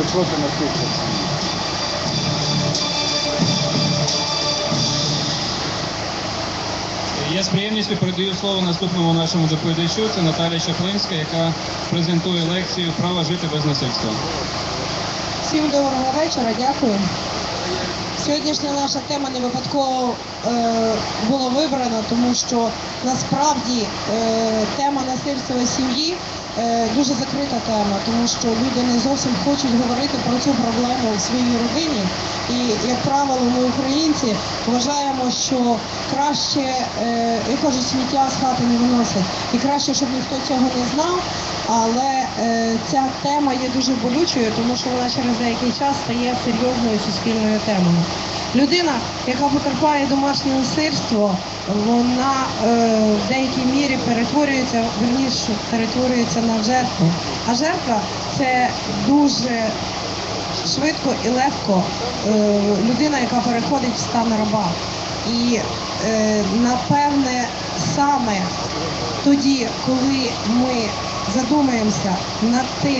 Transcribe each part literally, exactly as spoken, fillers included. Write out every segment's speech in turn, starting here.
проти насильства? Я з приємністю передаю слово наступному нашому доповідачу. Це Наталя Чаплинська, яка презентує лекцію «Право жити без насильства». Всім доброго вечора, дякую. Сьогоднішня наша тема не випадково е, була вибрана, тому що насправді е, тема насильства в сім'ї е, дуже закрита тема, тому що люди не зовсім хочуть говорити про цю проблему в своїй родині. І, як правило, ми, українці, вважаємо, що краще, е, як кажуть, сміття з хати не виносять. І краще, щоб ніхто цього не знав. Але е, ця тема є дуже болючою, тому що вона через деякий час стає серйозною суспільною темою. Людина, яка потерпає домашнє насильство, вона е, в деякій мірі перетворюється, верніше, перетворюється на жертву. А жертва – це дуже швидко і легко е, людина, яка переходить в стан раба. І, е, напевне, саме тоді, коли ми задумаємося над тим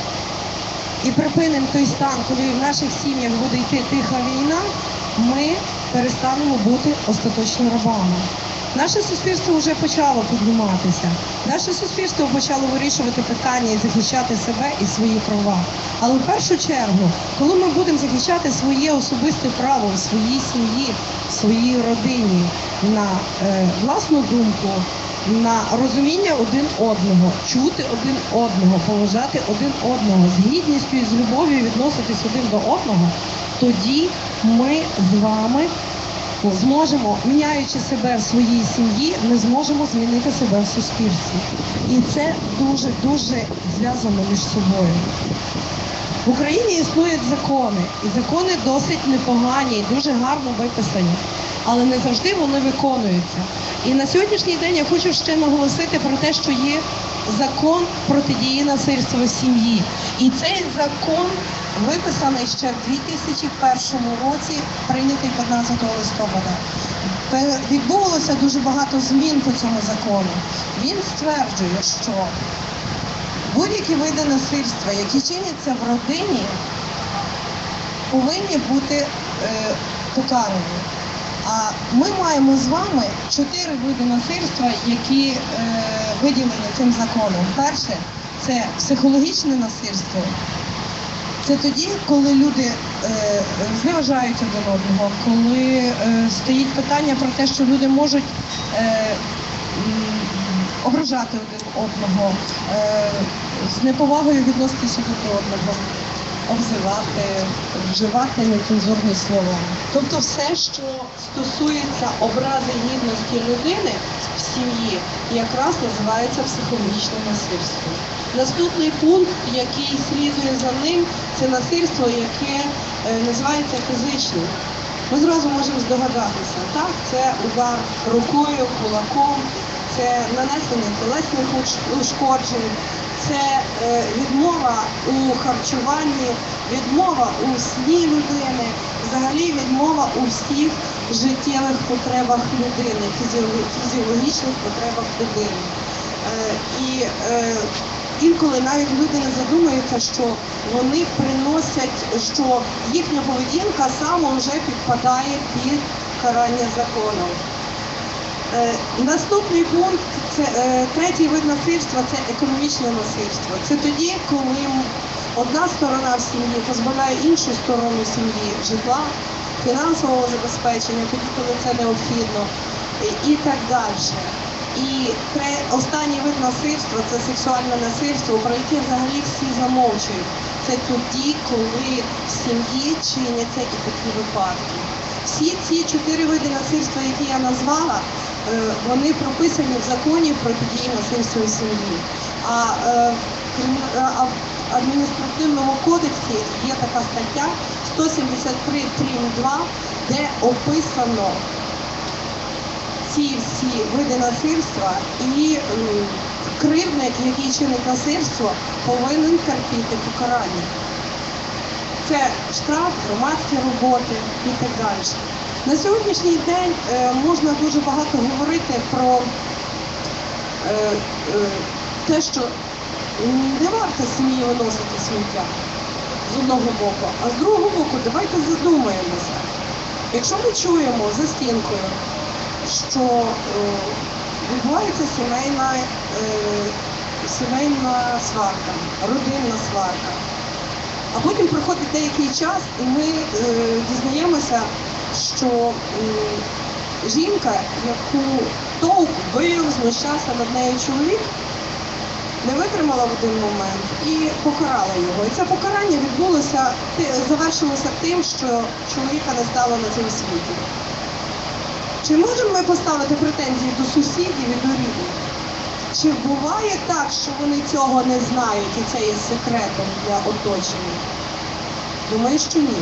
і припинимо той стан, коли в наших сім'ях буде йти тиха війна, ми перестанемо бути остаточно рабами. Наше суспільство вже почало підніматися. Наше суспільство почало вирішувати питання і захищати себе і свої права. Але в першу чергу, коли ми будемо захищати своє особисте право в своїй сім'ї, в своїй родині, на е, власну думку, на розуміння один одного, чути один одного, поважати один одного, з гідністю і з любов'ю відноситись один до одного, тоді ми з вами зможемо, міняючи себе в своїй сім'ї, ми зможемо змінити себе в суспільстві. І це дуже-дуже зв'язано між собою. В Україні існують закони, і закони досить непогані, і дуже гарно виписані, але не завжди вони виконуються. І на сьогоднішній день я хочу ще наголосити про те, що є закон протидії насильству в сім'ї. І цей закон виписаний ще в дві тисячі першому році, прийнятий п'ятнадцятого листопада. Відбувалося дуже багато змін по цьому закону. Він стверджує, що будь-які види насильства, які чиняться в родині, повинні бути е, покарані. А ми маємо з вами чотири види насильства, які е, виділені цим законом. Перше – це психологічне насильство. Це тоді, коли люди е, зневажають один одного, коли е, стоїть питання про те, що люди можуть е, ображати один одного, е, з неповагою відноситися до одного, обзивати, вживати нецензурні слова. Тобто все, що стосується образи гідності людини в сім'ї, якраз називається психологічним насильством. Наступний пункт, який слідує за ним, це насильство, яке е, називається фізичним. Ми зразу можемо здогадатися, так, це удар рукою, кулаком, це нанесення тілесних ушкоджень, це е, відмова у харчуванні, відмова у сні людини, взагалі відмова у всіх життєвих потребах людини, фізіологічних потребах людини. Е, і е, інколи навіть люди не задумуються, що вони приносять, що їхня поведінка сама вже підпадає під карання законом. Е, наступний пункт, це, е, третій вид насильства – це економічне насильство. Це тоді, коли одна сторона в сім'ї позбавляє іншу сторону сім'ї житла, фінансового забезпечення, тоді, коли це необхідно, і, і так далі. І тре, останній вид насильства – це сексуальне насильство, про яке взагалі всі замовчують. Це тоді, коли в сім'ї чиняться і такі випадки. Всі ці чотири види насильства, які я назвала, вони прописані в законі про протидії насильству в сім'ї. А в адміністративному кодексі є така стаття сто сімдесят три прим. два, де описано ці всі види насильства, і кривдник, який чинить насильство, повинен терпіти покарання. Це штраф, громадські роботи і так далі. На сьогоднішній день е, можна дуже багато говорити про е, е, те, що не варто з сім'ї виносити сміття. З одного боку. А з другого боку, давайте задумаємося. Якщо ми чуємо за стінкою, що е, відбувається сімейна, е, сімейна сварка, родинна сварка, а потім проходить деякий час, і ми е, дізнаємося, що е, жінка, яку товк бив, знущався над нею чоловік, не витримала в один момент і покарала його. І це покарання відбулося, завершилося тим, що чоловіка не стало на цьому світі. Чи можемо ми поставити претензії до сусідів і до рідних? Чи буває так, що вони цього не знають і це є секретом для оточення? Думаю, що ні.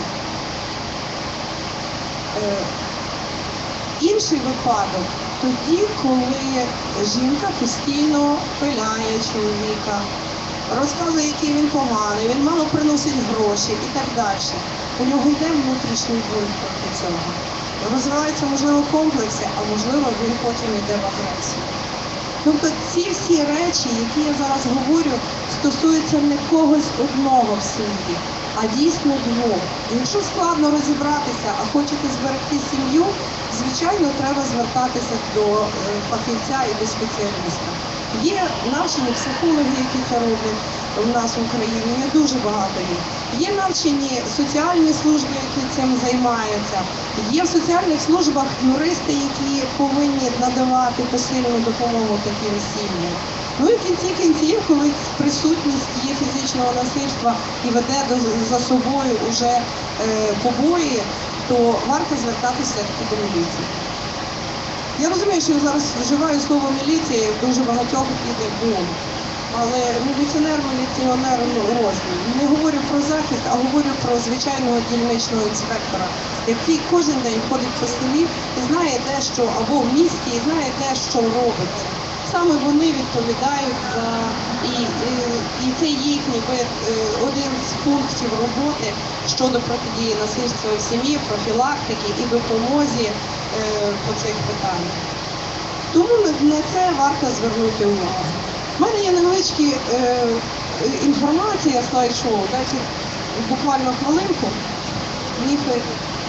Е, інший випадок тоді, коли жінка постійно пиляє чоловіка, розказує, який він поганий, він мало приносить гроші і так далі. У нього йде внутрішній бунт проти цього. Розвиваються, можливо, комплекси, а можливо, він потім йде в агресію. Тобто ці всі речі, які я зараз говорю, стосуються не когось одного в сім'ї, а дійсно двох. І якщо складно розібратися, а хочете зберегти сім'ю, звичайно, треба звертатися до е, фахівця і до спеціаліста. Є навчені психологи, які це роблять в нас в Україні, не дуже багато їх. Є навчені соціальні служби, які цим займаються. Є в соціальних службах юристи, які повинні надавати посильну допомогу таким сім'ям. Ну і в кінці кінців, коли присутність є фізичного насильства і веде до, за собою уже е, побої, то варто звертатися таки до міліції. Я розумію, що я зараз вживаю слово міліція, дуже багатьох піде бум. Але міліціонер, міліціонер ну, розмір. Не говорю про захист, а говорю про звичайного дільничного інспектора, який кожен день ходить по селі і знає те, що або в місті, і знає те, що робиться. Саме вони відповідають за і, і, і це їхній один з пунктів роботи щодо протидії насильства в сім'ї, профілактики і допомозі е, по цих питаннях. Тому на це варто звернути увагу. У мене є невеличкі е, інформація слайд-шоу, дайте буквально хвилинку. Міфи.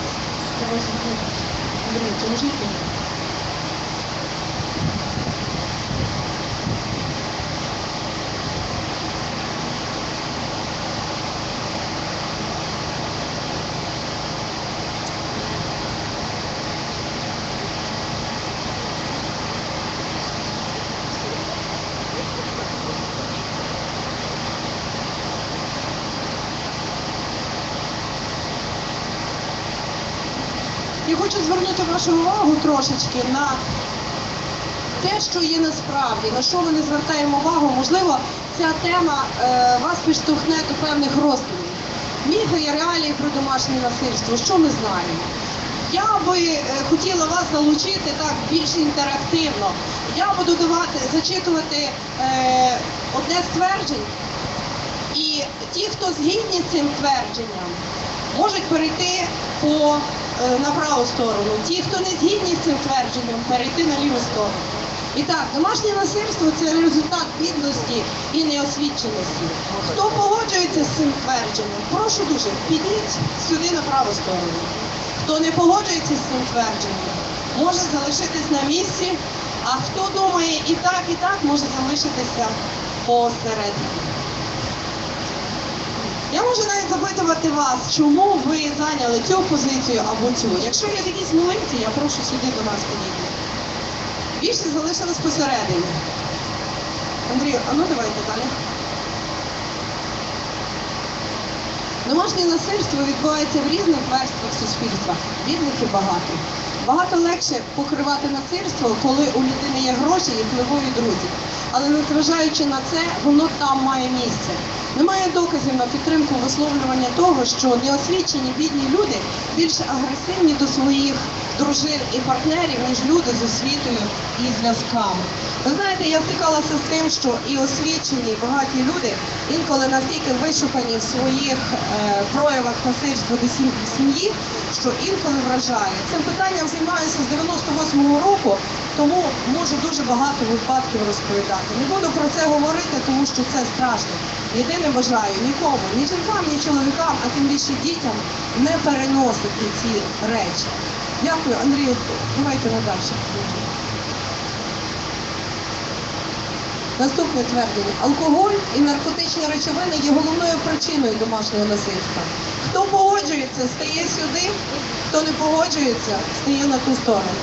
Андрій, поможіть мені. Я хочу звернути вашу увагу трошечки на те, що є насправді, на що ми не звертаємо увагу. Можливо, ця тема е, вас підштовхне до певних роздумів. Міфи і реалії про домашнє насильство. Що ми знаємо? Я би е, хотіла вас залучити так більш інтерактивно. Я буду давати, зачитувати е, одне з тверджень, і ті, хто згідні з цим твердженням, можуть перейти по на праву сторону. Ті, хто не згідні з цим твердженням, перейти на ліву сторону. І так, домашнє насильство – це результат бідності і неосвіченості. Хто погоджується з цим твердженням, прошу дуже, підіть сюди на праву сторону. Хто не погоджується з цим твердженням, може залишитись на місці, а хто думає і так, і так, може залишитися посередині. Я можу навіть запитувати вас, чому ви зайняли цю позицію або цю. Якщо є якісь сміливці, я прошу сюди до нас підійти. Більше залишилось посередині. Андрій, а ну давайте далі. Домашнє насильство відбувається в різних верствах суспільства, бідних і багатих. Багато легше покривати насильство, коли у людини є гроші і впливові друзі. Але незважаючи на це, воно там має місце. Немає доказів на підтримку висловлювання того, що неосвічені бідні люди більш агресивні до своїх дружин і партнерів, ніж люди з освітою і зв'язками. Ви знаєте, я стикалася з тим, що і освічені, багаті люди інколи настільки вишукані в своїх е, проявах насильства до сім'ї, що інколи вражає. Цим питанням займаюся з дев'яносто восьмого року Тому можу дуже багато випадків розповідати. Не буду про це говорити, тому що це страшно. Єдине бажаю нікому, ні жінкам, ні чоловікам, а тим більше дітям не переносити ці речі. Дякую, Андрію. Давайте надальше. Наступне твердження. Алкоголь і наркотичні речовини є головною причиною домашнього насильства. Хто погоджується, стає сюди, хто не погоджується, стає на ту сторону.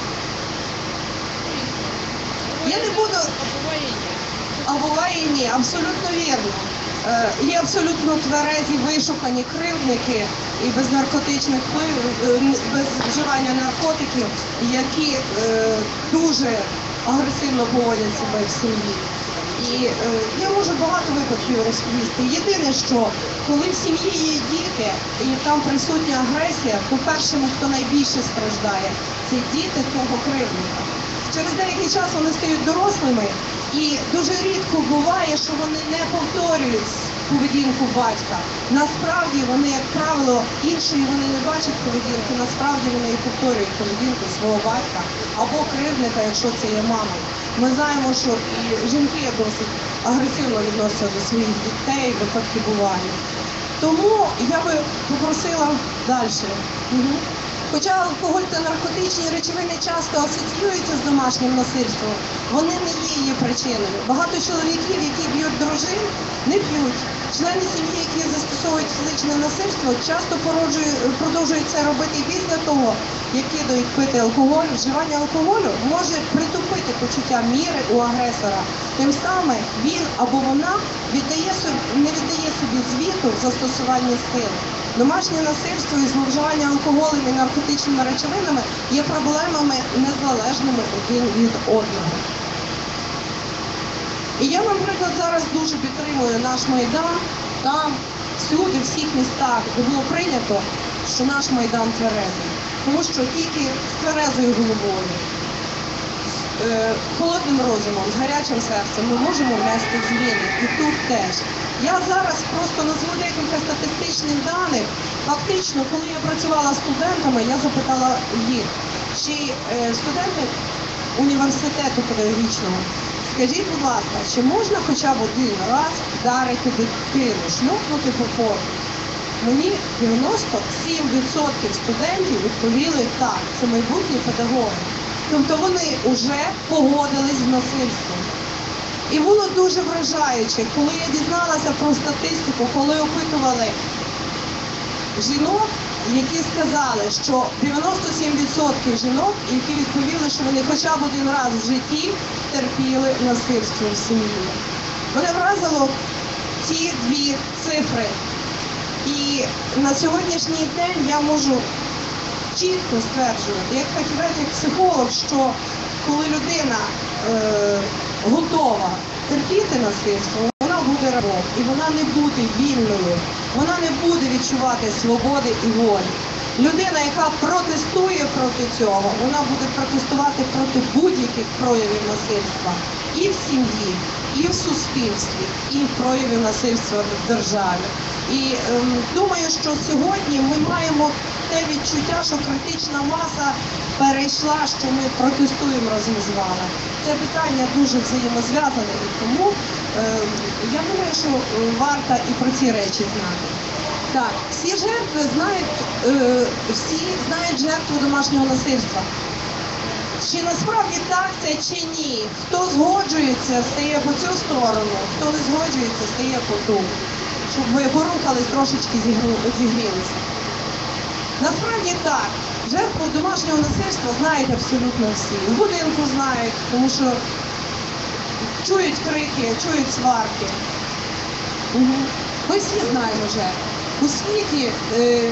Я не буду... А буває і ні, абсолютно вірно. Е, є абсолютно тверезі, вишукані кривдники і без наркотичних впливів, без вживання наркотиків, які е, дуже агресивно поводять себе в сім'ї. І е, я можу багато випадків розповісти. Єдине, що коли в сім'ї є діти і там присутня агресія, то першими, хто найбільше страждає, це діти того кривдника. Через деякий час вони стають дорослими, і дуже рідко буває, що вони не повторюють поведінку батька. Насправді вони, як правило, іншої вони не бачать поведінки, насправді вони і повторюють поведінку свого батька або кривдника, якщо це є мама. Ми знаємо, що і жінки досить агресивно відносяться до своїх дітей, випадки бувають. Тому я би попросила далі. Угу. Хоча алкоголь та наркотичні речовини часто асоціюються з домашнім насильством, вони не є її причиною. Багато чоловіків, які б'ють дружин, не п'ють. Члени сім'ї, які застосовують фізичне насильство, часто продовжують це робити після того, як кидають пити алкоголь. Вживання алкоголю може притупити почуття міри у агресора. Тим самим він або вона віддає собі, не віддає собі звіту в застосуванні сили. Домашнє насильство і зловживання алкоголем і наркотичними речовинами є проблемами незалежними один від одного. І я, наприклад, зараз дуже підтримую наш Майдан, там, всюди, в всіх містах, де було прийнято, що наш Майдан тверезий. Тому що тільки з тверезою головою, з е, холодним розумом, з гарячим серцем ми можемо внести зміни. І тут теж. Я зараз просто назву декілька статистичних даних. Фактично, коли я працювала з студентами, я запитала їх, чи е, студенти університету педагогічного, скажіть, будь ласка, чи можна хоча б один раз вдарити дитину, шльопнути по формі? Мені дев'яносто сім відсотків студентів відповіли так, це майбутні педагоги. Тобто вони вже погодились з насильством. І було дуже вражаюче, коли я дізналася про статистику, коли опитували жінок, які сказали, що дев'яносто сім відсотків жінок, які відповіли, що вони хоча б один раз в житті терпіли насильство в сім'ї. Мене вразило ці дві цифри. І на сьогоднішній день я можу чітко стверджувати, як фахівець, як психолог, що коли людина е, готова терпіти насильство, вона буде рабом, і вона не буде вільною, вона не буде відчувати свободи і волі. Людина, яка протестує проти цього, вона буде протестувати проти будь-яких проявів насильства і в сім'ї, і в суспільстві, і в проявів насильства в державі. І ем, думаю, що сьогодні ми маємо те відчуття, що критична маса перейшла, що ми протестуємо разом з вами. Це питання дуже взаємозв'язане, і тому ем, я думаю, що варто і про ці речі знати. Так, всі жертви знають, е, всі знають жертву домашнього насильства. Чи насправді так це чи ні? Хто згоджується, стає по цю сторону, хто не згоджується, стає по ту. Щоб ви порухались, трошечки зігрілися. Насправді так, жертву домашнього насильства знають абсолютно всі. В будинку знають, тому що чують крики, чують сварки. Угу. Ми всі знаємо жертв. У світі, е,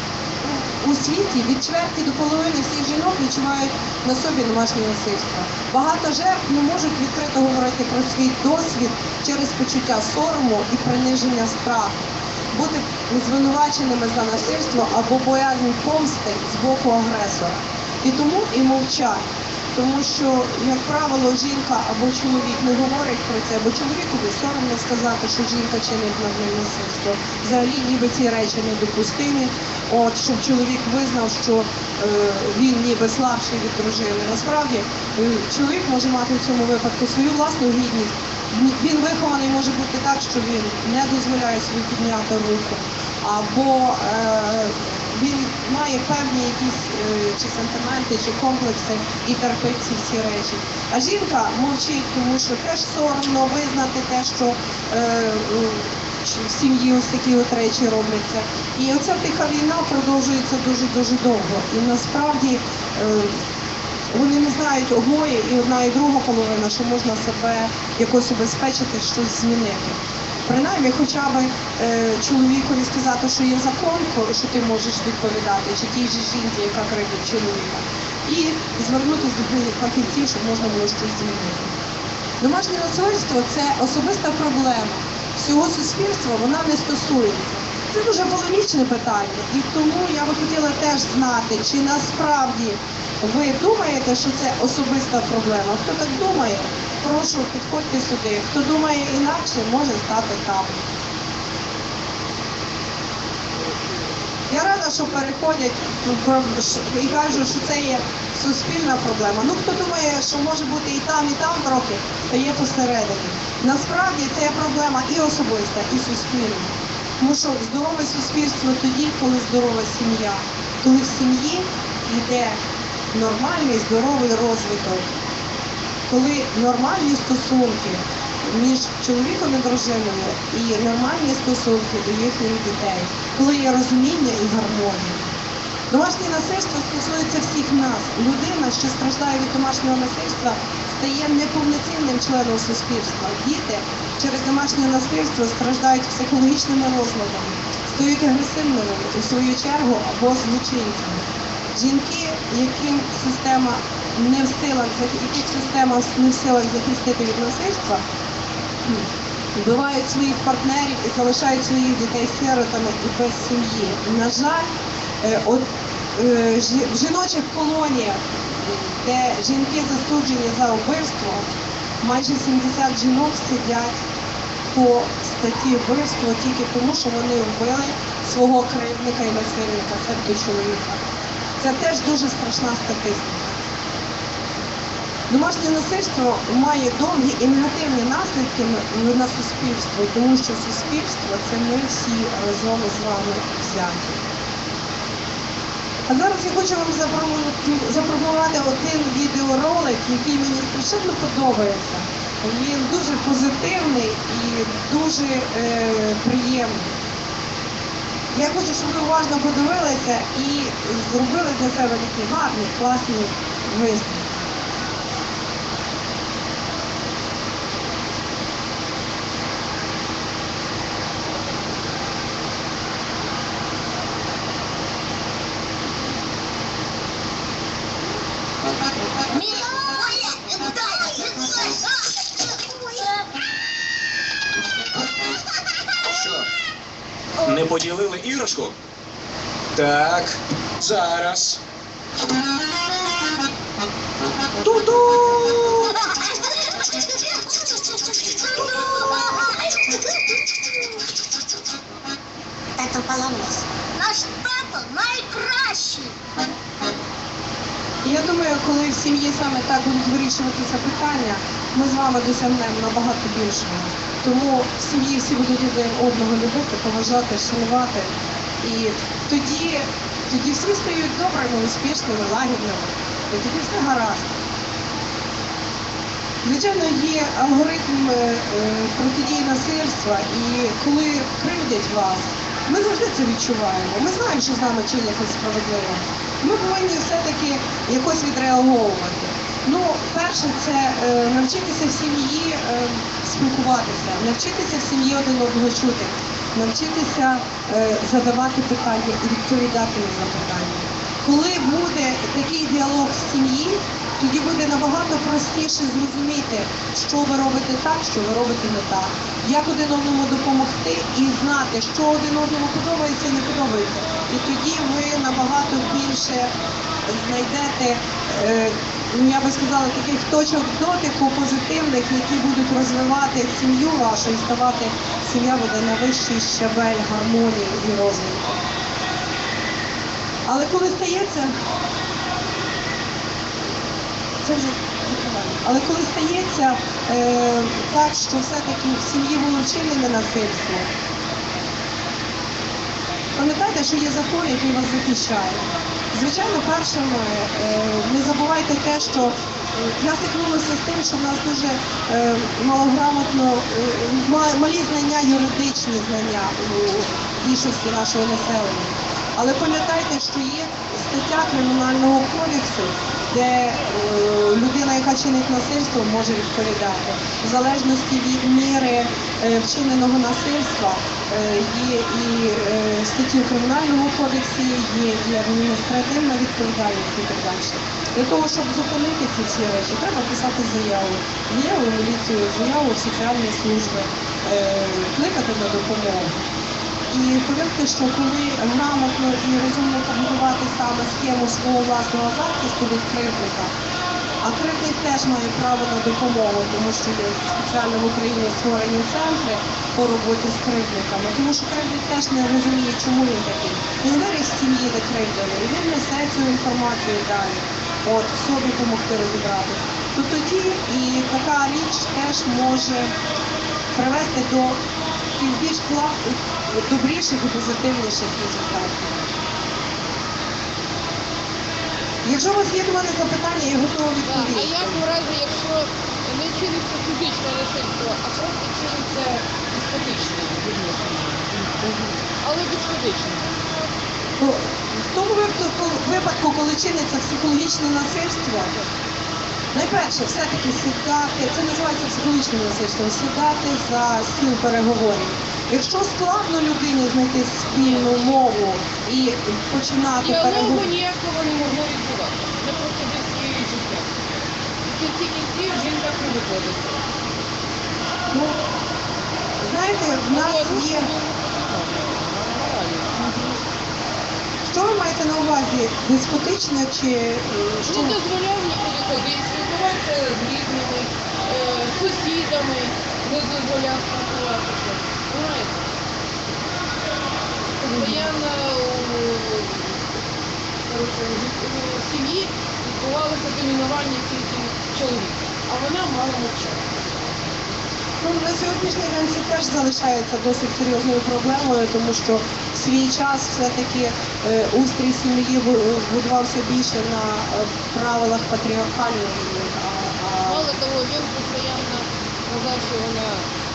у світі від чверті до половини всіх жінок відчувають на собі домашнє насильство. Багато жертв не можуть відкрито говорити про свій досвід через почуття сорому і приниження страху, бути звинуваченими за насильство або боязнь помсти з боку агресора. І тому і мовчать. Тому що, як правило, жінка або чоловік не говорить про це, або чоловікові соромно сказати, що жінка чинить над ним насильство. Взагалі, ніби ці речі недопустимі, от, щоб чоловік визнав, що е, він ніби слабший від дружини. Насправді, е, чоловік може мати в цьому випадку свою власну гідність. Він вихований може бути так, що він не дозволяє собі підняти руку, або е, він має певні якісь е, чи сентименти, чи комплекси і терпить ці всі речі. А жінка мовчить, тому що теж соромно визнати те, що е, в сім'ї ось такі от речі робляться. І оця тиха війна продовжується дуже-дуже довго. І насправді е, вони не знають обоє, і одна і друга половина, що можна себе якось убезпечити, щось змінити. Принаймні, хоча б е, чоловікові сказати, що є закон, що ти можеш відповідати, чи тій же жінці, яка кривдить чоловіка. І звернутися до фахівців, щоб можна було щось змінити. Домашнє насильство – це особиста проблема всього суспільства, вона не стосується. Це дуже полемічне питання. І тому я би хотіла теж знати, чи насправді ви думаєте, що це особиста проблема. Хто так думає, прошу, підходьте сюди. Хто думає інакше, може стати там. Я рада, що переходять і кажуть, що це є суспільна проблема. Ну, хто думає, що може бути і там, і там трохи, то є посередині. Насправді це є проблема і особиста, і суспільна. Тому що здорове суспільство тоді, коли здорова сім'я. Коли в сім'ї йде нормальний, здоровий розвиток. Коли нормальні стосунки між чоловіком і дружиною і нормальні стосунки до їхніх дітей. Коли є розуміння і гармонія. Домашнє насильство стосується всіх нас. Людина, що страждає від домашнього насильства, стає неповноцінним членом суспільства. Діти через домашнє насильство страждають психологічними розладами, стають агресивними, у свою чергу, або злочинцями. Жінки, яким система не в силах, яких система не в силах захистити від насильства, вбивають своїх партнерів і залишають своїх дітей сиротами і без сім'ї. На жаль, от, в жіночих колоніях, де жінки засуджені за вбивство, майже сімдесят жінок сидять по статті вбивство тільки тому, що вони вбили свого кривдника і насильника, тобто чоловіка. Це теж дуже страшна статистика. Домашнє насильство має довгі і негативні наслідки на суспільство, тому що суспільство – це ми всі разом з вами взяті. А зараз я хочу вам запропонувати один відеоролик, який мені страшенно подобається. Він дуже позитивний і дуже е, приємний. Я хочу, щоб ви уважно подивилися і зробили для себе такі гарні, класні висновки. Не поділили іграшку? Так, зараз. Ту-ту! Тато Паламос. Наш тато найкращий. І я думаю, коли в сім'ї саме так будуть вирішувати це питання, ми з вами досягнемо набагато більшого. Тому в сім'ї всі будуть один одного любити, поважати, шанувати. І тоді, тоді всі стають добрими, успішними, лагідними. І тоді все гаразд. Звичайно, є алгоритм е, протидії насильства, і коли кривдять вас, ми завжди це відчуваємо. Ми знаємо, що з нами чинять несправедливо. Ми повинні все-таки якось відреаговувати. Ну, перше, це е, навчитися в сім'ї е, спілкуватися, навчитися в сім'ї один одного чути, навчитися е, задавати питання і відповідати на запитання. Коли буде такий діалог в сім'ї, тоді буде набагато простіше зрозуміти, що ви робите так, що ви робите не так, як один одному допомогти і знати, що один одному подобається і не подобається. І тоді ви набагато більше знайдете е, ну я би сказала, таких точок дотику позитивних, які будуть розвивати сім'ю вашу і ставати, сім'я буде на вищий щабель гармонії і розвитку. Але коли стається, це вже закриваю. Але коли стається е, так, що все-таки в сім'ї було вчинене насильство, пам'ятайте, що є закон, який вас захищає. Звичайно, першим е, не забувайте те, що е, я стикнулася з тим, що в нас дуже е, малограмотно, е, ма- малі знання, юридичні знання у більшості нашого населення. Але пам'ятайте, що є стаття Кримінального кодексу, де е, людина, яка чинить насильство, може відповідати. В залежності від міри е, вчиненого насильства е, є і е, статті в Кримінальному кодексі, є і адміністративна відповідальність і так далі. Для того, щоб зупинити ці всі речі, треба писати заяву. Заяву в міліцію, заяву в соціальні служби, е, кликати на допомогу. І повірте, що коли грамотно і розумно побудувати саме схему свого власного захисту від кривдника, а кривдник теж має право на допомогу, тому що є спеціально в Україні створені центри по роботі з кривдниками, тому що кривдник теж не розуміє, чому він такий. Він виріс в сім'ї, де кривдили, і він несе цю інформацію далі, от, собі допомогти розібрати. То тоді і така річ теж може привести до більш класних, добріших і позитивніших результатів. Якщо у вас є до мене запитання, я готова Так, а відповісти. як у разі, якщо не чиниться фізичне насильство, а просто чиниться естетичне відношення? Але безфізичне. То в тому випадку, випадку, коли чиниться психологічне насильство, найперше, все-таки сідати, це називається психологічним насильством, сідати за стіл переговорів. Якщо складно людині знайти спільну мову і починати Діалогу переговори, ніякого не могло відбуватися. Це просто десь її життя. В кінці кінців жінка не виходить. ну, знаєте, в нас є... Що ви маєте на увазі? Деспотичне чи е, що? Не дозволяв нікуди ходити, спілкуватися з рідними, е, сусідами, не дозволяв спілкуватися. Знаєте? Постоянно у, коротше, у сім'ї відбувалося домінування тільки чоловіка, а вона мала мовчати. Ну, на сьогоднішній день це теж залишається досить серйозною проблемою, тому що в свій час все-таки е, устрій сім'ї бу- будувався більше на е, правилах патріархальних. А, а, Мало того, він постійно казав, що вона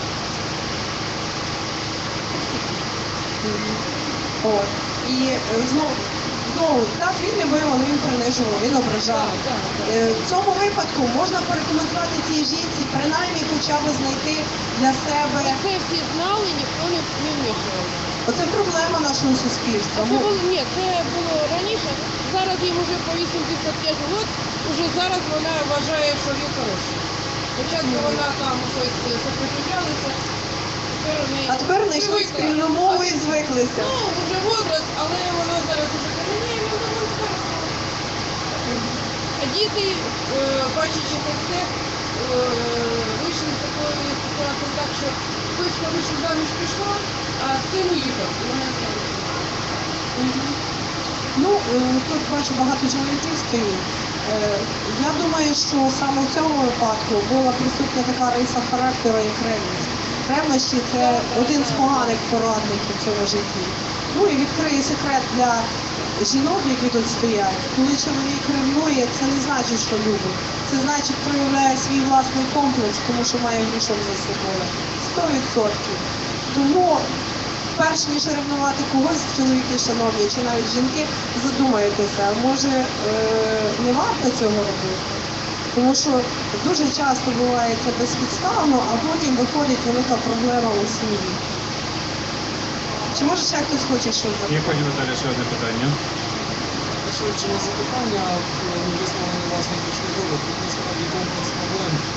от. І е, знову, знову, так, він не бив, але він принижував, він ображав. Так, так, так. Е, В цьому випадку можна порекомендувати цій жінці принаймні хоча б знайти для себе. це всі знали, ніхто не, не вмішував. Оце проблема нашого суспільства. Це Ми- було, ні, це було раніше, зараз їм вже по вісімдесят п'ять років, уже зараз вона вважає, що він хороший. Спочатку вона там щось сопротивлялася, тепер в неї... А тепер знайшли привикла. спільну мову і звиклися. Ну, вже возраст, але вона зараз уже каже, ні, він доволі хороший. А діти, е, бачачи це все, е, вийшли з такої ситуації так, що дочка вийшла заміж пішла, а син уїхав. І вона стала. Ну, е, тут бачу багато чоловіків стоїть. Е, Я думаю, що саме в цьому випадку була присутня така риса характеру, як ревність. Ревнощі – це один з поганих порадників в цьому житті. Ну і відкриє секрет для жінок, які тут стоять. Коли чоловік ревнує, це не значить, що любить. Це значить, проявляє свій власний комплекс, тому що має грішок за собою. Сто відсотків. Тому перш ніж ревнувати когось, чоловіки, шановні, чи навіть жінки, задумайтеся, може е, не варто цього робити. Тому що дуже часто буває це безпідставно, а потім виходить велика проблема у сім'ї. Чи може ще хтось хоче щось запитати? Є, пані Наталя, ще одне питання. Швидше запитання, висловлені власне точки зору, тут насправді комплекс проблем.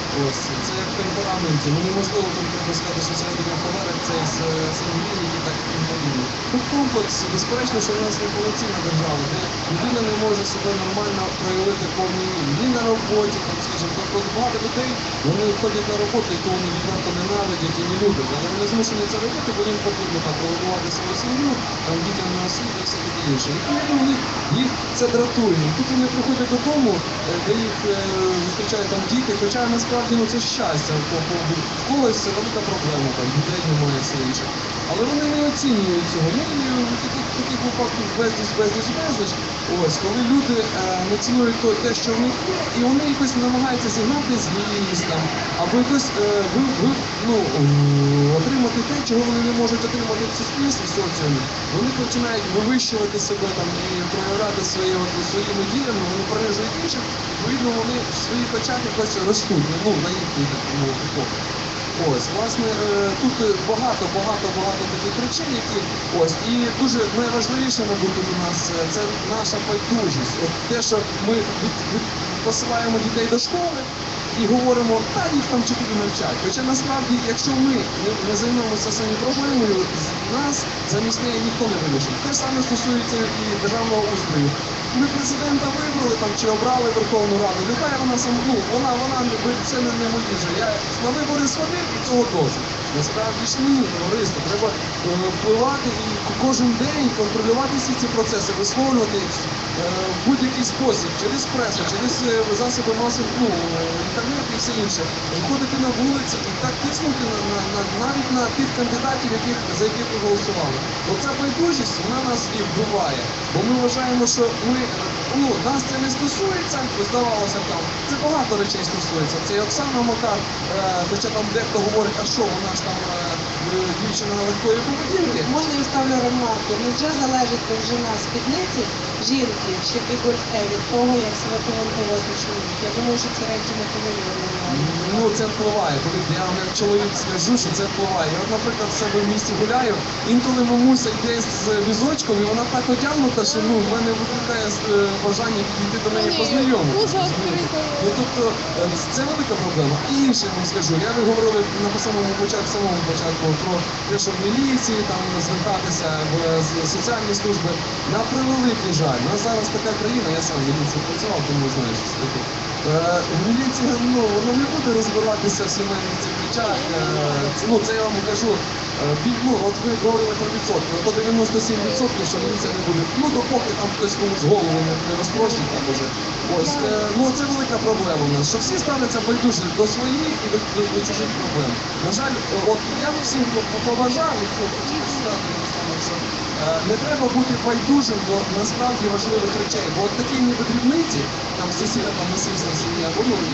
Ось, це як в темпераменті. Ну, неможливо там треба сказати, що це буде холерик, це з сангвінік і так інвалідний. Тут комплекс, безперечно, що в нас не повноцінна держава, де людина не може себе нормально проявити в повній мірі. Ні на роботі, там, скажімо, тобто багато людей, вони ходять на роботу, і то вони відверто ненавидять і не люблять. Але вони змушені це робити, бо їм потрібно так прогодувати свою сім'ю, там дітям на освіту і все таке інше. І тому вони, їх це дратує. І тут вони приходять додому, е, де їх е, зустрічають там діти, хоча насправді ну, це щастя. Тобто в когось це велика проблема, там дітей немає, все інше. Але вони не оцінюють цього. Ну і в таких, таких випадків безліч, безліч, безліч. Ось, коли люди е, не цінують то, те, що в них є, і вони якось намагаються зігнати злість там, або якось е, ви, ви, ну, е, отримати те, чого вони не можуть отримати в суспільстві, в соціумі. Вони починають вивищувати себе там і проявляти свої, от, своїми діями, вони принижують інших, відповідно вони в своїх очах якось ростуть, ну, на їхній такому погляд. Ось, власне, тут багато-багато-багато таких речей, які ось, і дуже найважливіше, мабуть, у нас це наша байдужість. От те, що ми від, від, посилаємо дітей до школи і говоримо, та їх там вчителі навчать. Хоча насправді, якщо ми не, не займемося самі проблемою, нас замість неї ніхто не вирішить. Те саме стосується і державного устрою. Ми президента вибрали там чи обрали Верховну Раду, нехай вона сам, ну, вона, вона, це не, не мої же. Я на вибори сходив і цього досить. Насправді ж ні, товариство, треба е, впливати і кожен день контролювати всі ці процеси, висловлювати їх е, в будь-який спосіб, через пресу, через е, засоби масових, ну, інтернет і все інше. Виходити на вулиці і так тиснути на, на, на, навіть на тих кандидатів, яких, за яких ви голосували. Оця байдужість, вона нас і вбиває. Бо ми вважаємо, що ми, ну, нас це не стосується, здавалося б там, це багато речей стосується. Це і Оксана Макар, е, хоча там дехто говорить, а що, вона ж там е, дівчина легкої поведінки. Можна я вставлю ремарку? Невже залежить довжина спідниці жінки чи бігульте від того, як себе поводить чоловік? Я думаю, що ці речі не повинні. Ну, це впливає. Коли я вам як чоловік скажу, що це впливає. Я, от, наприклад, в себе в місті гуляю, інколи мамуся йде з візочком, і вона так одягнута, що ну, в мене викликає е, бажання підійти до неї познайомитися. Ну, тобто, е, це велика проблема. І інше я вам скажу. Я ви говорили на самому початку, самому початку про те, що в міліції там звертатися в з- соціальні служби. На превеликий жаль. У нас зараз така країна, я сам в міліції працював, тому знаю, що це таке. Е, В міліції, ну, воно не буде розбиратися в сімейних цих речах. Е, це- Ну, це я вам кажу, е, бі- ну, от ви говорили про відсотки, то дев'яносто сім відсотків, що міліція не буде. Ну, допоки там хтось комусь голову не, не розпрощить, там уже. Ось, е, ну, це велика проблема в нас, що всі ставляться байдуже до своїх і до, до, до чужих проблем. На жаль, е, от я б всім по- по- побажав, і це хочу сказати, що е, не треба бути байдужим до насправді важливих речей, бо от такі ніби дрібниці, там сусіда там насильство в сім'ї, або ну, е,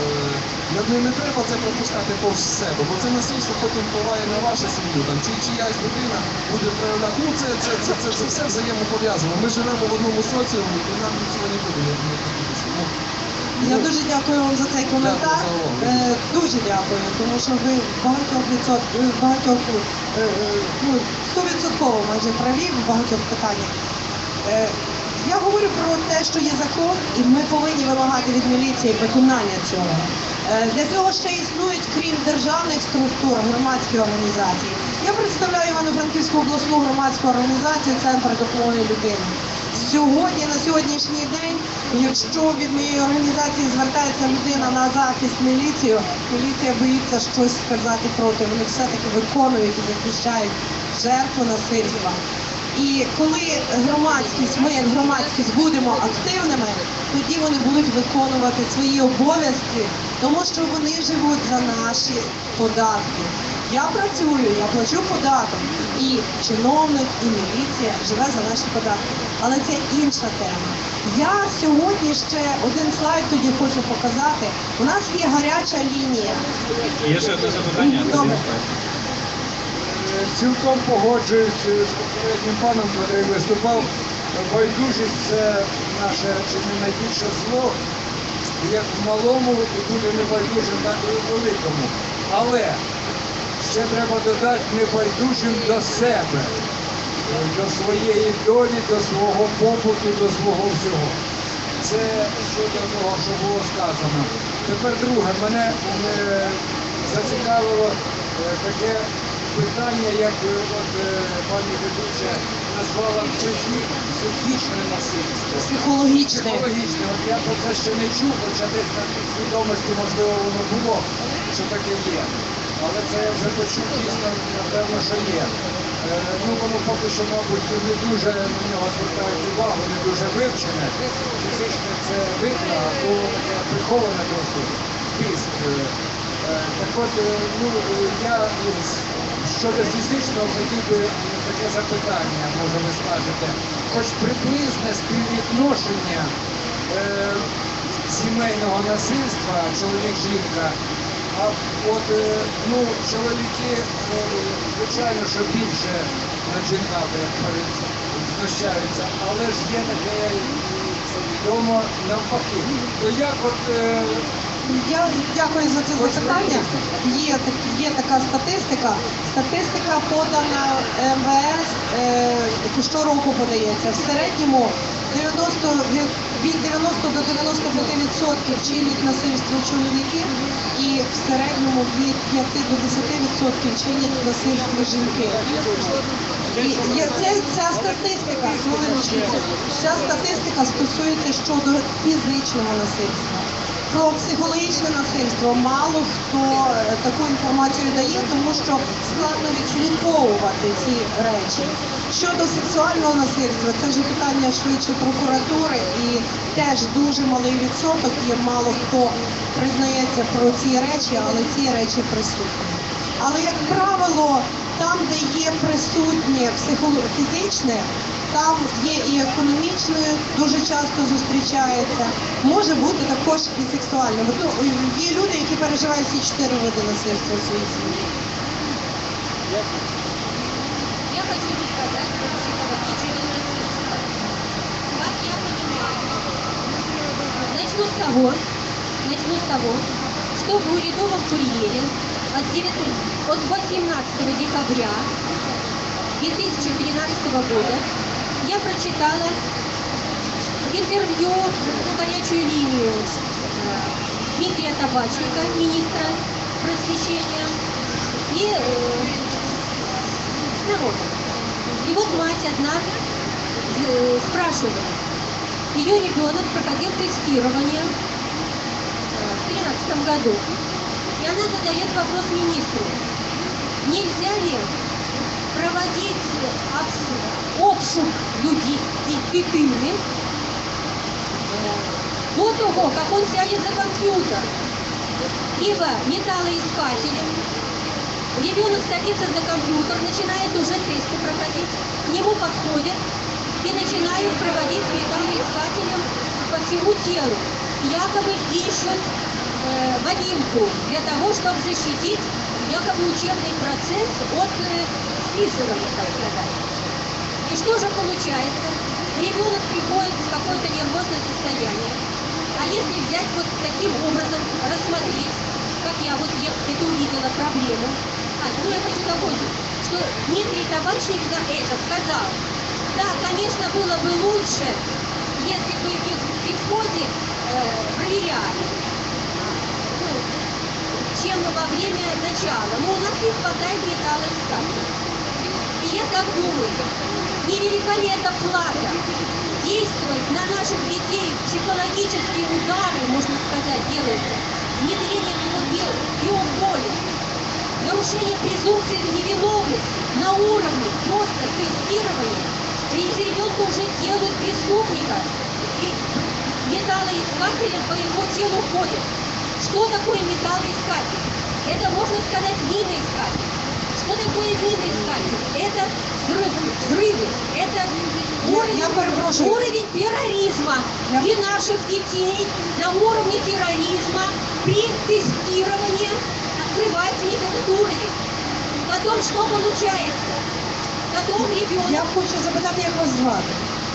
не, не, не треба це пропускати повз себе, бо це насильство потім впливає на вашу сім'ю, там, чи чиясь людина буде проявляти. Ну, це, це, це, це, це все взаємопов'язано. Ми живемо в одному соціумі, і нам від цього не буде. Ну, Я дуже дякую вам за цей коментар. Дякую за увагу. Е, дуже дякую, тому що ви в багатьох відсотках, в багатьох, е, е, ну, стовідсотково майже праві в багатьох питаннях. Е, я говорю про те, що є закон, і ми повинні вимагати від міліції виконання цього. Е, для цього ще існують, крім державних структур, громадські організації. Я представляю Івано-Франківську обласну громадську організацію «Центр допомоги людині». Сьогодні, на сьогоднішній день, якщо від моєї організації звертається людина на захист міліцію, міліція боїться щось сказати проти. Вони все-таки виконують і захищають жертву насильства. І коли громадськість, ми як громадськість будемо активними, тоді вони будуть виконувати свої обов'язки, тому що вони живуть за наші податки. Я працюю, я плачу податок, і чиновник, і міліція живе за наші податки. Але це інша тема. Я сьогодні ще один слайд тоді хочу показати. У нас є гаряча лінія. Є ще одне запитання? Добре. Цілком погоджуюсь з попереднім паном, який виступав. Байдужість – це наше чи не найбільше зло, як в малому і буде небайдужим, так і в великому. Але ще треба додати небайдужим до себе, до своєї долі, до свого побуту, до свого всього. Це щодо того, що було сказано. Тепер друге, мене е, зацікавило е, таке питання, як е, от, е, пані ведуча назвала психі- психічне насильство. Психологічне. Психологічне. От я про це ще не чув, хоча десь на свідомості, можливо, воно було, що таке є. Але це я вже почув дійсно, напевно, що є. Е, ну, воно поки що, мабуть, не дуже на нього звертають увагу, не дуже вивчене. Фізичне це видно, а то таке приховане трохи тиск. Е, е, так от, е, ну, е, я е, щодо фізичного хотів би таке запитання, може ви скажете, хоч приблизне співвідношення е, сімейного насильства, чоловік-жінка, а от, е, ну, чоловіки, е, звичайно, що більше на жінках як кажуть, знущаються, але ж є таке відомо навпаки. То як от е, Я дякую за це запитання. Є, так- є така статистика. Статистика подана ем ве ес, е, щороку подається. В середньому дев'яносто, від від дев'яноста до дев'яноста п'яти відсотків чинять насильство чоловіки і в середньому від п'яти до десяти відсотків чинять насильство жінки. І є це, ця статистика, хвилиночку, ця статистика стосується щодо фізичного насильства. Про психологічне насильство мало хто е, таку інформацію дає, тому що складно відслідковувати ці речі. Щодо сексуального насильства, це вже питання швидше прокуратури і теж дуже малий відсоток, є мало хто признається про ці речі, але ці речі присутні. Але, як правило, там, де є присутнє психоло- фізичне, там є і економічне, дуже часто зустрічається. Може бути також і сексуальне. Ну, є люди, які переживають всі чотири види насильства в своїй сім'ї. Я хочу рассказать про психологическое насильство. Как я понимаю, начну с того, начну с того, что в Урядовом курьере от девятнадцатого от восемнадцатого декабря две тысячи тринадцатого года я прочитала интервью на горячую линию э, Дмитрия Табачника, министра просвещения, и э, народ. И вот мать одна э, спрашивает, ее ребенок проходил тестирование э, в тринадцатом году. И она задает вопрос министру, нельзя ли проводить обс- обшук людей дитины до того, как он сядет за компьютер. Ибо металлоискателем ребенок садится за компьютер, начинает уже тесты проходить, к нему подходят и начинают проводить металлоискателем по всему телу. Якобы ищут э, мобилку для того, чтобы защитить якобы учебный процесс от э, списывания, так сказать. И что же получается? Ребенок приходит в какое-то нервозное состояние. А если взять вот таким образом, рассмотреть, как я вот я это увидела проблему, а, ну я хочу закончить, что Дмитрий Табачник за это сказал, да, конечно, было бы лучше, если бы их при входе э, проверяли, ну, чем во время начала. Но у нас не хватает металлоискателей. И я так думаю, невелика ли эта плата действовать на наших детей, психологические удары, можно сказать, делаются, внедрение биополя, нарушение презумпции невиновности на уровне просто тестирования, и из ребенка уже делают преступника, и металлоискатели по его телу ходят. Что такое металлоискатель? Это, можно сказать, миноискатель. Что такое миноискатель? Это взрывы, взрывы. Это уровень, я перепрошую. уровень терроризма. Я- И наших детей на уровне терроризма при тестировании открывается этот уровень. Потом что получается? Потом ребенок... Я хочу запитати, як вас звати.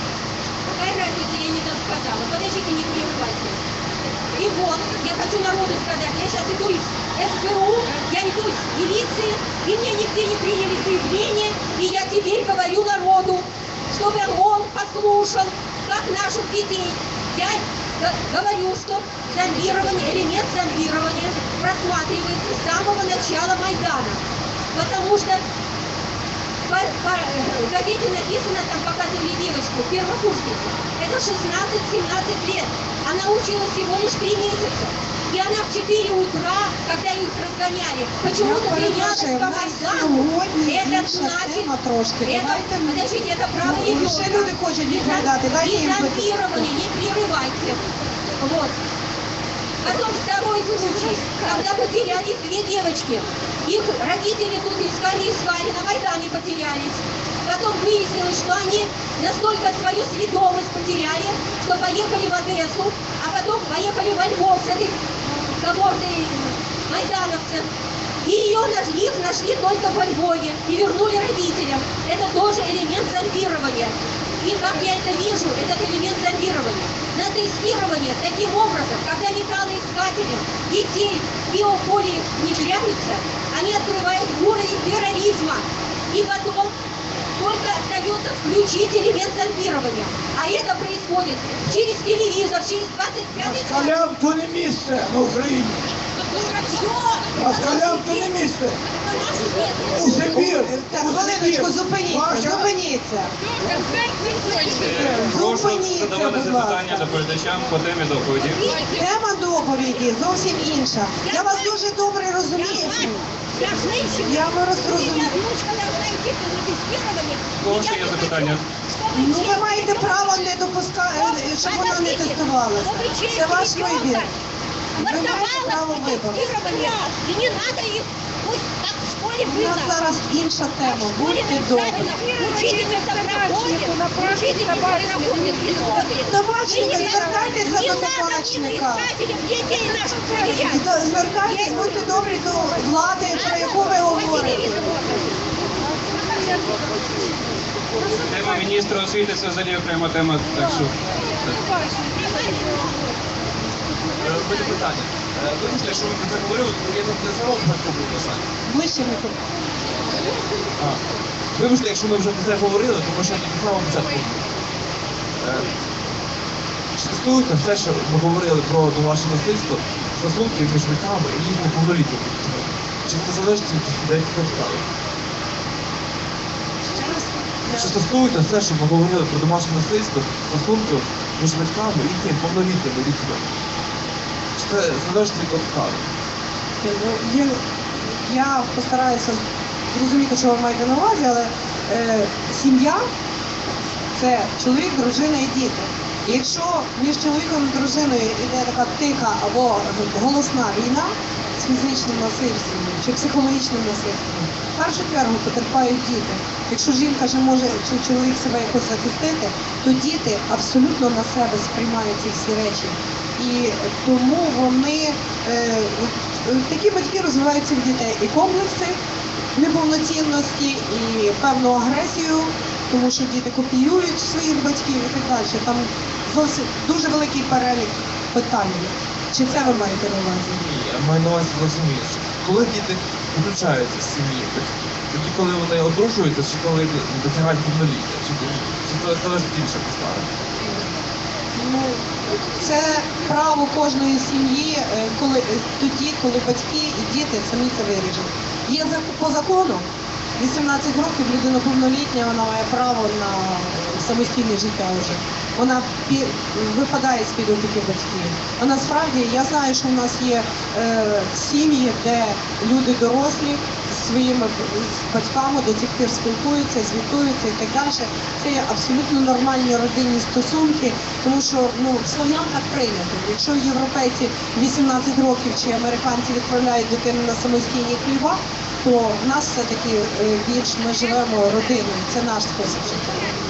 Какая разница, я не сказала. Подождите, не прерывайте. И вот, я хочу народу сказать, я сейчас иду из эс бэ у, я иду из милиции, и мне нигде не приняли заявление, и я теперь говорю народу, чтобы он послушал, как наших детей взять г- говорю, что зомбирование, элемент зомбирования просматривается с самого начала Майдана. Потому что по, по э, газете написано, там показывали девочку, первокурсницу. Это шестнадцать-семнадцать лет. Она училась всего лишь три месяца. И она в четыре утра, когда их разгоняли, почему-то Я принялась перепрошую, по в нас Майдану. сьогодні Это інша значит, тема трошки. это, Давайте ми- подождите, это право Ну, ребенка. ще люди хочуть відповідати. Дайте И їм зомбировали, не прерывайте. Вот. Потом второй случай, когда потерялись две девочки. Их родители тут искали, искали, на Майдане потерялись. Потом выяснилось, что они настолько свою сведомость потеряли, что поехали в Одессу, а потом поехали во Львов с этой когортой майдановцев. И ее нашли, их нашли только во Львове и вернули родителям. Это тоже элемент зомбирования. И как я это вижу, этот элемент зомбирования. На тестирование таким образом, когда металлоискатели детей в биополе внедряются, они открывают уровень терроризма. И потом только остается включить элемент зомбирования. А это происходит через телевизор, через двадцать пятый Москалям то не місце на Україні. Москалям то не місце. У Сибір. Так, у хвилиночку, Сибір. зупиніться, Ваша- зупиніться. Прошу Зупиніться, задавати будь запитання ласка. доповідачам по темі доповіді. Тема доповіді зовсім інша. Я вас дуже добре розумію. Я женщина. Я вас У меня розумію. внучка должна идти на тестирование. Кого ще Я є не запитання? хочу, чтобы Ну, ви честно маєте было. право не допускати, щоб вона не тестувалася. Це ваш вибір. Ви маєте право вибору. И не надо их, пусть как в школе У было. нас зараз інша тема. В школе Будьте добрі. правильно, учительница проходит, учительница проходит, и смотрит. Табачника, И не звертайтеся надо до табачника. искателям детей наших проверять. І звертайтесь, будьте добрі до влади, про яку ви говорите. Тема міністра освіти це взагалі окрема тема, так що. Е, в мене питання. Е, Вибачте, якщо ви про це говорили, то я не знав про питання. Ближче мікрофон. А, Вибачте, якщо ми вже про це говорили, тому що я не знав початку. Е, Чи стосується все, що ми говорили про домашнє насильство, стосунки між батьками і їх неповнолітніми? Чи це залежить від деяких обставин? Чи стосується все, що ми говорили про домашнє насильство, стосунків між батьками і їхніми повнолітніми дітьми? Чи це залежить від обставин? Ну, є, я постараюся зрозуміти, що ви маєте на увазі, але е, сім'я це чоловік, дружина і діти. І якщо між чоловіком і дружиною йде така тиха або голосна війна з фізичним насильством чи психологічним насильством, в першу чергу потерпають діти. Якщо жінка ж може чи чоловік себе якось захистити, то діти абсолютно на себе сприймають ці всі речі. І тому вони е, такі батьки розвиваються в дітей і комплекси неповноцінності, і певну агресію, тому що діти копіюють своїх батьків і так далі. Там зовсім дуже великий перелік питань. Чи це ви маєте на увазі? Ні, я маю на увазі зовсім інше. Коли діти виключаються з сім'ї, тоді коли вони одружуються, чи коли досягають повноліття, чи, чи це залежить інша підстава? Ну, це право кожної сім'ї, е, коли е, тоді, коли батьки і діти самі це вирішать. Є зак- по закону вісімнадцять років людина повнолітня, вона має право на самостійне життя вже. Вона пі- випадає з-під опіки батьків. А насправді я знаю, що в нас є е, сім'ї, де люди дорослі зі своїми б- з батьками до цих пір спілкуються, звітуються і так далі. Це є абсолютно нормальні родинні стосунки, тому що ну, в слов'ян так прийнято. Якщо європейці вісімнадцять років чи американці відправляють дитину на самостійні хліба, то в нас все-таки е, більш ми живемо родиною. Це наш спосіб життя.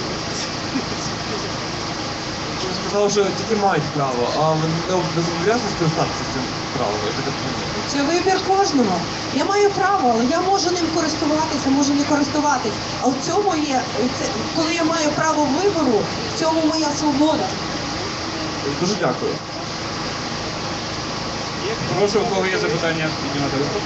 Ви сказали, що тільки мають право, а ви не не зобов'язані скористатися цим правом, я так розумію. Це вибір кожного. Я маю право, але я можу ним користуватися, можу не користуватись. А в цьому є, це, коли я маю право вибору, в цьому моя свобода. Дуже дякую. Прошу, у кого є запитання, піднімати руку.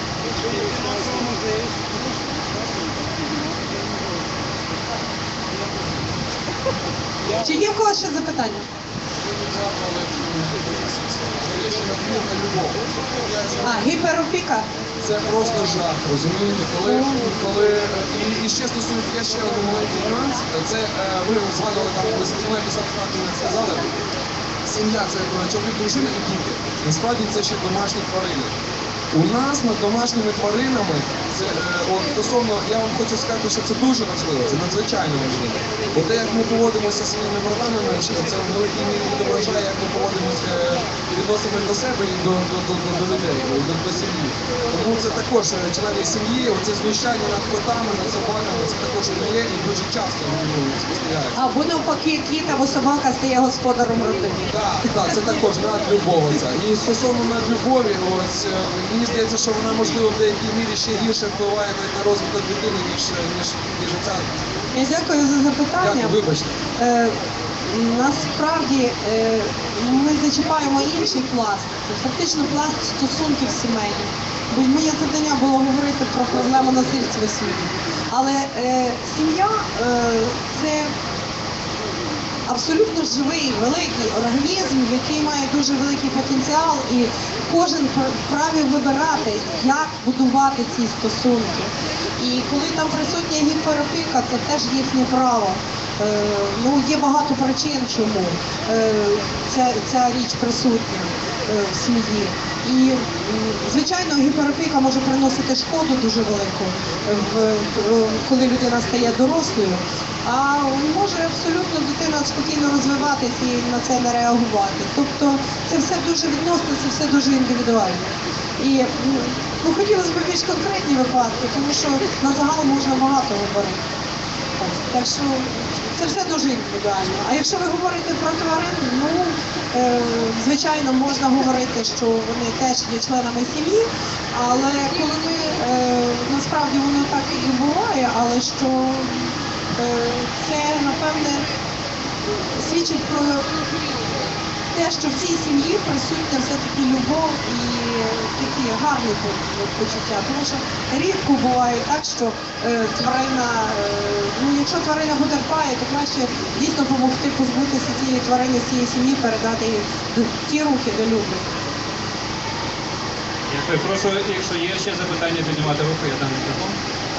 Чи є в когось ще запитання? надмірна любов. А, гіперопіка. Це просто жах, розумієте? Коли, коли і, і ще стосується, я ще один маленький нюанс, це е, ви згадували там, ви знаєте, не сказали, сім'я це е, чоловік, дружина і діти. Насправді це ще домашні тварини. У нас над домашніми тваринами, це, е, от, стосовно, я вам хочу сказати, що це дуже важливо, це надзвичайно важливо. Бо те, як ми поводимося зі своїми братами, це в великій мірі відображає, як ми поводимося відносини до себе і до, до, до, до, до людей, до, до сім'ї. Тому це також е, члени сім'ї, оце знущання над котами, над собаками, це також є і дуже часто ну, спостерігається. Або навпаки, кіт або собака стає господаром родини. Так, так, це також надлюбов оця. І стосовно надлюбові, ось е, мені здається, що вона можливо в деякій мірі ще гірше впливає навіть на розвиток дитини, ніж ніж ніж ця. Я дякую за запитання. Дякую, вибачте. Е, насправді е, ми зачіпаємо інший пласт, фактично пласт стосунків сімейних. Бо моє завдання було говорити про проблему насильства в сім'ї. Але е, сім'я е, це абсолютно живий, великий організм, який має дуже великий потенціал, і кожен вправі вибирати, як будувати ці стосунки. І коли там присутня гіперопіка, це теж їхнє право. Е, ну, є багато причин, чому е, ця, ця річ присутня е, в сім'ї. І, м, звичайно, гіперопіка може приносити шкоду дуже велику, в, в, коли людина стає дорослою, а може абсолютно дитина спокійно розвиватися і на це не реагувати. Тобто це все дуже відносно, це все дуже індивідуально. І ну, хотілося б більш конкретні випадки, тому що на загал можна багато говорити. Так що це все дуже індивідуально. А якщо ви говорите про тварин, ну, е, звичайно, можна говорити, що вони теж є членами сім'ї, але коли ми, е, насправді воно так і буває, але що е, це, напевне, свідчить про те, що в цій сім'ї присутня все-таки любов і такі гарні почуття. Тому що рідко буває так, що е, тварина, е, ну якщо тварина потерпає, то краще дійсно допомогти позбутися цієї тварини, цієї сім'ї, передати її в ті руки, де люблять. Дякую. Прошу, якщо є ще запитання, піднімати руку, я дам мікрофон.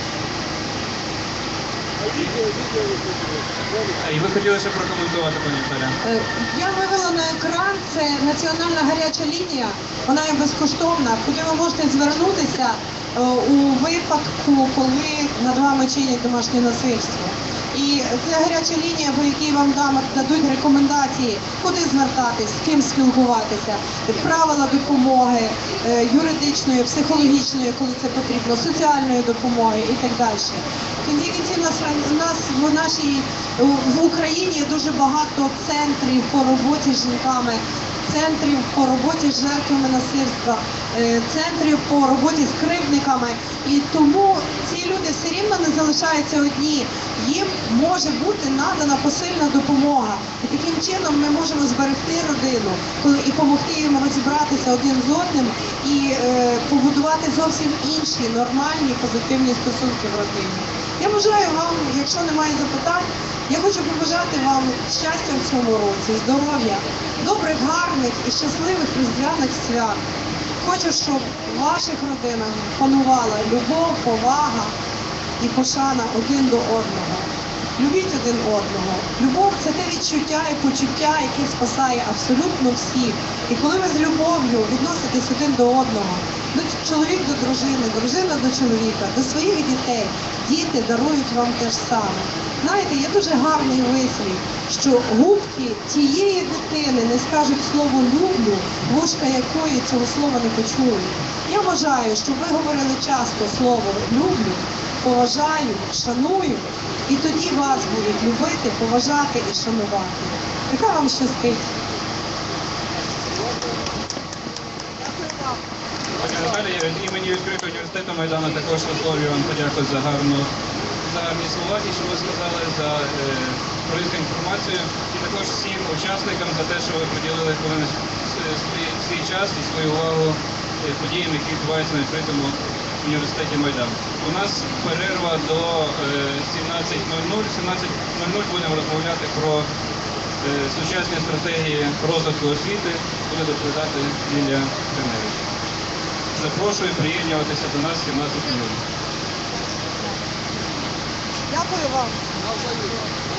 І ви хотіли ще прокоментувати, пані Наталя? Е, Я вивела на екран, це національна гаряча лінія, вона є безкоштовна, куди ви можете звернутися е, у випадку, коли над вами чинять домашнє насильство. І це гаряча лінія, по якій вам дам- дадуть рекомендації, куди звертатись, з ким спілкуватися, правила допомоги, е, юридичної, психологічної, коли це потрібно, соціальної допомоги і так далі. В кінці кінців нас, нас в нашій в Україні є дуже багато центрів по роботі з жінками, центрів по роботі з жертвами насильства, е, центрів по роботі з кривдниками. І тому ці люди все рівно не залишаються одні. Їм може бути надана посильна допомога. І таким чином ми можемо зберегти родину коли, і допомогти їм розібратися один з одним і е, побудувати зовсім інші нормальні позитивні стосунки в родині. Я бажаю вам, якщо немає запитань, я хочу побажати вам щастя в цьому році, здоров'я, добрих, гарних і щасливих різдвяних свят. Хочу, щоб в ваших родинах панувала любов, повага і пошана один до одного. Любіть один одного. Любов – це те відчуття і почуття, яке спасає абсолютно всіх. І коли ви з любов'ю відноситесь один до одного, до чоловік до дружини, дружина до чоловіка, до своїх дітей, діти дарують вам те ж саме. Знаєте, є дуже гарний вислів, що губки тієї дитини не скажуть слово «люблю», вушка якої цього слова не почують. Я вважаю, щоб ви говорили часто слово «люблю», «поважаю», «шаную», і тоді вас будуть любити, поважати і шанувати. Нехай вам щастить. Пані Наталя, я від імені відкритого університету Майдану також висловлюю вам подяку за гарну, за гарні слова, ті, що ви сказали, за е, корисну інформацію, і також всім учасникам за те, що ви приділили хвилину свій, свій час і свою увагу е, подіям, які відбуваються на відкритому університеті Майдану. У нас перерва до е, сімнадцять нуль нуль. В сімнадцять нуль нуль будемо розмовляти про сучасні стратегії розвитку освіти буде доповідати Лілія Гриневич. Запрошую приєднуватися до нас сімнадцять хвилин. Дякую вам. Навзаєм.